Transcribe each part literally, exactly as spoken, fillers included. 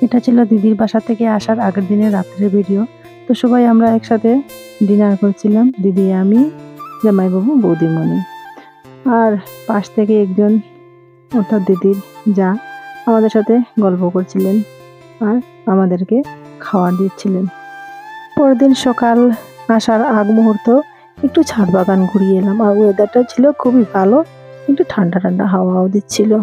এটা ছিল দিদির বাসা থেকে আসার আগের দিনের রাত্রের ভিডিও। তো সবাই আমরা একসাথে ডিনার করছিলাম, দিদি, আমি, জামাইবাবু, বৌদিমণি। আর পাশ থেকে একজন অর্থাৎ দিদির যা আমাদের সাথে গল্প করছিলেন আর আমাদেরকে খাবার দিচ্ছিলেন। পরের দিন সকাল আসার আগ মুহূর্ত একটু ছাদ বাগান ঘুরিয়ে এলাম, আর ওয়েদারটা ছিল খুবই ভালো, একটু ঠান্ডা ঠান্ডা হাওয়াও দিচ্ছিল।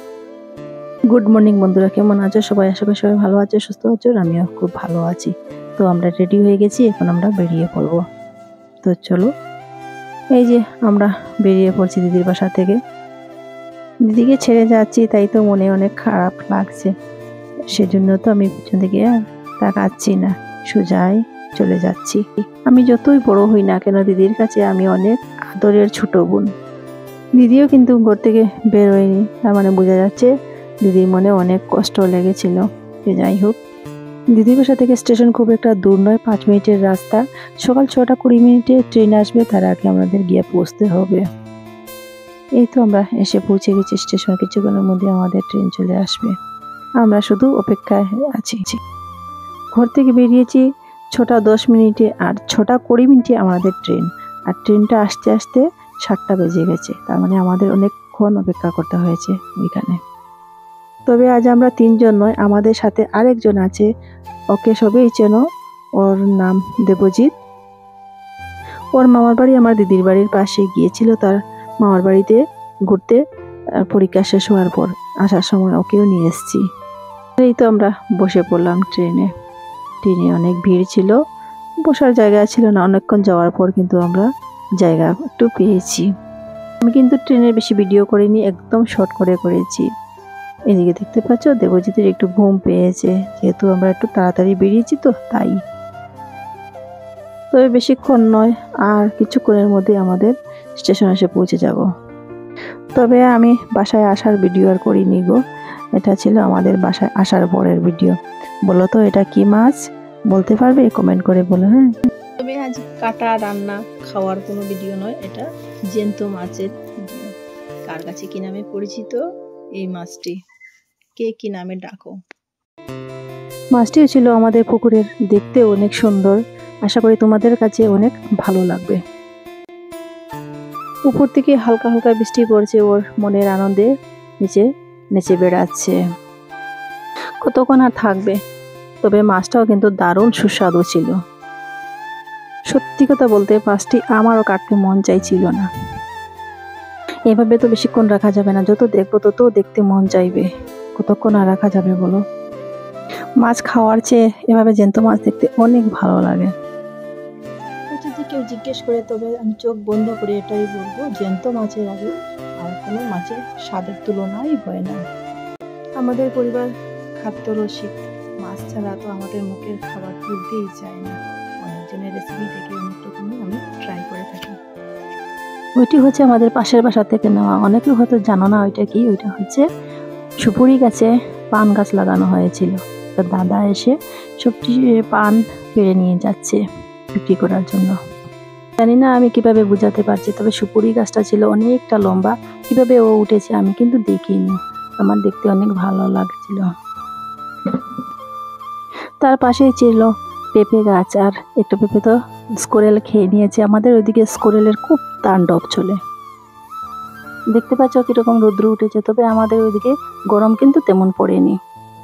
গুড মর্নিং বন্ধুরা, কেমন আছো সবাই? আশা করি সবাই ভালো আছো, সুস্থ আছো, আমিও খুব ভালো আছি। তো আমরা রেডি হয়ে গেছি, এখন আমরা বেরিয়ে পড়বো। তো চলো, এই যে আমরা বেরিয়ে পড়ছি দিদির বাসা থেকে। দিদিকে ছেড়ে যাচ্ছি, তাই তো মনে অনেক খারাপ লাগছে, সেজন্য তো আমি পিছন থেকে আর তাকাচ্ছি না, সোজাই চলে যাচ্ছি। আমি যতই বড় হই না কেন দিদির কাছে আমি অনেক আদরের ছোট বোন। দিদিও কিন্তু ঘর থেকে বের হয়নি, তার মানে বোঝা যাচ্ছে দিদির মনে অনেক কষ্ট লেগেছিল। যাই হোক, দিদির বাসা থেকে স্টেশন খুব একটা দূর নয়, পাঁচ মিনিটের রাস্তা। সকাল ছটা কুড়ি মিনিটে ট্রেন আসবে, তার আগে আমাদের গিয়ে পৌঁছতে হবে। এই তো আমরা এসে পৌঁছে গেছি স্টেশন, কিছুক্ষণের মধ্যে আমাদের ট্রেন চলে আসবে, আমরা শুধু অপেক্ষায় আছি। ঘর থেকে বেরিয়েছি ছটা দশ মিনিটে, আর ছটা কুড়ি মিনিটে আমাদের ট্রেন, আর ট্রেনটা আসতে আসতে সাতটা বেজে গেছে, তার মানে আমাদের অনেকক্ষণ অপেক্ষা করতে হয়েছে ওইখানে। তবে আজ আমরা তিনজন নয়, আমাদের সাথে আরেকজন আছে, ওকে সবাই চেনো, ওর নাম দেবজিৎ। ওর মামার বাড়ি আমার দিদির বাড়ির পাশে, গিয়েছিল তার মামার বাড়িতে ঘুরতে পরীক্ষা শেষ হওয়ার পর। আসার সময় ওকেও নিয়ে এসেছি। এই তো আমরা বসে পড়লাম ট্রেনে। ট্রেনে অনেক ভিড় ছিল, বসার জায়গা ছিল না। অনেকক্ষণ যাওয়ার পর কিন্তু আমরা জায়গা একটু পেয়েছি। আমি কিন্তু ট্রেনের বেশি ভিডিও করিনি, একদম শর্ট করে করেছি। এদিকে দেখতে পাচ্ছ দেবজিতের একটু ঘুম পেয়েছে, যেহেতু আমরা একটু তাড়াতাড়ি বেরিয়েছি তো তাই। তবে বেশিক্ষণ নয়, আর কিছুক্ষণের মধ্যে আমাদের স্টেশন এসে পৌঁছে যাব। তবে আমি বাসায় আসার ভিডিও আর করিনি গো, এটা ছিল আমাদের বাসায় আসার পরের ভিডিও। বলো তো এটা কি মাছ, বলতে পারবে? কমেন্ট করে বলো। হ্যাঁ, তবে আজ কাটা রান্না খাওয়ার কোনো ভিডিও নয়, এটা জ্যান্ত মাছের ভিডিও। কার কাছে কি নামে পরিচিত এই মাছটি, কে কি নামে ডাকো? মাছটিও ছিল আমাদের পুকুরের, দেখতে অনেক সুন্দর। আশা করি তোমাদের কাছে অনেক ভালো লাগবে। উপর থেকে হালকা হালকা বৃষ্টি পড়ছে, ওর মনের আনন্দে নিচে নেচে বেড়াচ্ছে। কতক্ষণ আর থাকবে? তবে মাছটাও কিন্তু দারুণ সুস্বাদু ছিল। সত্যি কথা বলতে মাছটি আমারও কাটতে মন চাইছিল না। এভাবে তো বেশিক্ষণ রাখা যাবে না, যত দেখবো তত দেখতে মন চাইবে, কতক্ষণ আর রাখা যাবে বলো? মাছ খাওয়ার চেয়ে এভাবে জ্যান্ত মাছ দেখতে অনেক ভালো লাগে। যদি কেউ জিজ্ঞেস করে তবে আমি চোখ বন্ধ করে এটাই বলবো, জ্যান্ত মাছের আগে আর কোনো মাছের স্বাদের তুলনাই হয় না। আমাদের পরিবার খাদ্য রসিক, মাছ ছাড়া তো আমাদের মুখের খাবার তুলতেই চায় না। অনেকজনের রেসিপি থেকে অনেক রকমই আমি ট্রাই করে থাকি। ওইটি হচ্ছে আমাদের পাশের বাসা থেকে নেওয়া, অনেকে হয়তো জানো না ওইটা কি। ওইটা হচ্ছে সুপুরি গাছে পান গাছ লাগানো হয়েছিল, দাদা এসে সবটি পান পেড়ে নিয়ে যাচ্ছে বিক্রি করার জন্য। জানি না আমি কিভাবে বুঝাতে পারছি, তবে সুপুরি গাছটা ছিল অনেকটা লম্বা, কিভাবে ও উঠেছে আমি কিন্তু দেখিনি, আমার দেখতে অনেক ভালো লাগছিল। তার পাশেই ছিল পেঁপে গাছ, আর একটা পেঁপে তো স্কোরেল খেয়ে নিয়েছে। আমাদের ওইদিকে স্কোরেলের খুব তাণ্ডব চলে। দেখতে পাচ্ছ কিরকম রৌদ্র উঠেছে, তবে আমাদের ওইদিকে গরম কিন্তু তেমন পড়েনি।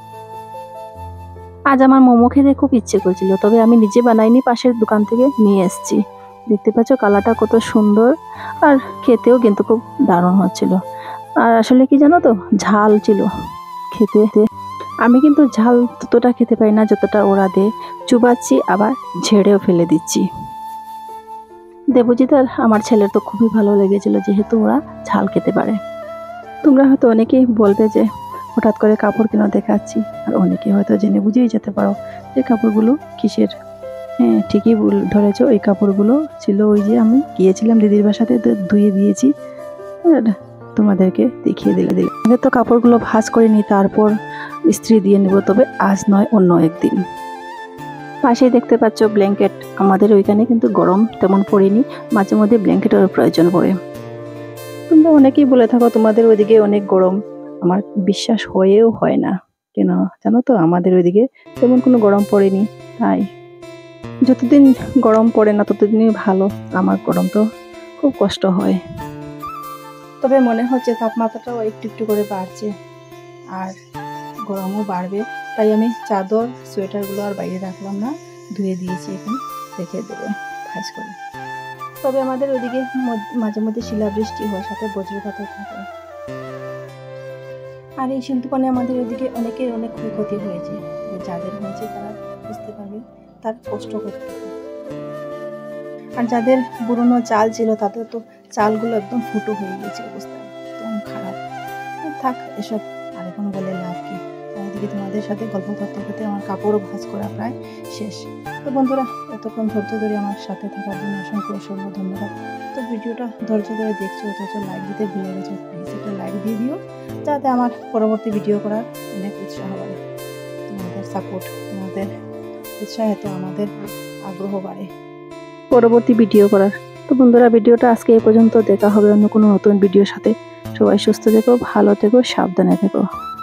আজ আমার মোমো খেতে খুব ইচ্ছে করছিল, তবে আমি নিজে বানাইনি, পাশের দোকান থেকে নিয়ে এসেছি। দেখতে পাচ্ছ কালারটা কত সুন্দর, আর খেতেও কিন্তু খুব দারুণ হচ্ছিল। আর আসলে কি জানো তো, ঝাল ছিল খেতে। আমি কিন্তু ঝাল ততটা খেতে পারি না যতটা ওরা দেয়, চুবাচ্ছি আবার ঝেড়েও ফেলে দিচ্ছি। দেবজিৎ আর আমার ছেলের তো খুবই ভালো লেগেছিল, যেহেতু ওরা ঝাল খেতে পারে। তোমরা হয়তো অনেকেই বলবে যে হঠাৎ করে কাপড় কেন দেখাচ্ছি, আর অনেকে হয়তো জেনে বুঝেই যেতে পারো যে কাপড়গুলো কিসের। হ্যাঁ, ঠিকই ধরেছ, ওই কাপড়গুলো ছিল ওই যে আমি গিয়েছিলাম দিদির বাসাতে, ধুয়ে দিয়েছি আর তোমাদেরকে দেখিয়ে দিলে দিলে আগে তো কাপড়গুলো ভাঁজ করে নিই, তারপর ইস্ত্রি দিয়ে নেব, তবে আজ নয় অন্য একদিন। পাশে দেখতে পাচ্ছ ব্ল্যাঙ্কেট, আমাদের ওইখানে কিন্তু গরম তেমন পড়েনি, মাঝে মধ্যে ব্ল্যাঙ্কেটের প্রয়োজন পড়ে। তোমরা অনেকেই বলে থাকো তোমাদের ওইদিকে অনেক গরম, আমার বিশ্বাস হয়েও হয় না। কেন জানো তো, আমাদের ওইদিকে তেমন কোনো গরম পড়েনি, তাই যতদিন গরম পড়ে না ততদিনই ভালো। আমার গরম তো খুব কষ্ট হয়। তবে মনে হচ্ছে তাপমাত্রাটাও একটু একটু করে বাড়ছে আর গরমও বাড়বে, তাই আমি চাদর সোয়েটারগুলো আর বাইরে রাখলাম না, ধুয়ে দিয়েছি, এখন রেখে দেবো ভাঁজ করে। তবে আমাদের ওইদিকে মাঝে মধ্যে শিলাবৃষ্টি হয়, সাথে বজ্রপাতও থাকে। আর এই শিল্পকণে আমাদের ওইদিকে অনেকের অনেক ক্ষয়ক্ষতি হয়েছে, যাদের হয়েছে তারা বুঝতে পারবে তার কষ্ট করতে। আর যাদের পুরনো চাল ছিল তাদের তো চালগুলো একদম ফুটো হয়ে গেছে, অবস্থা একদম খারাপ। থাক এসব আর এখন বলে লাভ কি। এদিকে তোমাদের সাথে গল্প করতে করতে আমার কাপড়ও ভাঁজ করা প্রায় শেষ। তো বন্ধুরা, এতক্ষণ ধৈর্য ধরে আমার সাথে থাকার জন্য অসংখ্য অসংখ্য ধন্যবাদ। তো ভিডিওটা ধৈর্য ধরে দেখছো, অথচ লাইক দিতে ভুলে গেছো, প্লিজ একটা লাইক দিয়ে দিও, যাতে আমার পরবর্তী ভিডিও করার অনেক উৎসাহ বাড়ে। তোমাদের সাপোর্ট, তোমাদের উৎসাহে তো আমাদের আগ্রহ বাড়ে পরবর্তী ভিডিও করার। তো বন্ধুরা, ভিডিওটা আজকে এই পর্যন্ত। দেখা হবে অন্য কোনো নতুন ভিডিওর সাথে। সবাই সুস্থ থেকো, ভালো থেকো, সাবধানে থেকো।